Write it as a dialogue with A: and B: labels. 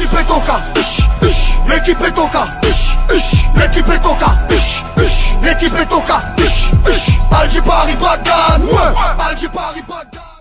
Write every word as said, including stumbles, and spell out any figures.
A: l'équipe est au cas. L'équipe est au cas. L'équipe est au cas. L'équipe est au cas. Alger Paris Bagdad. Alger Paris Bagdad.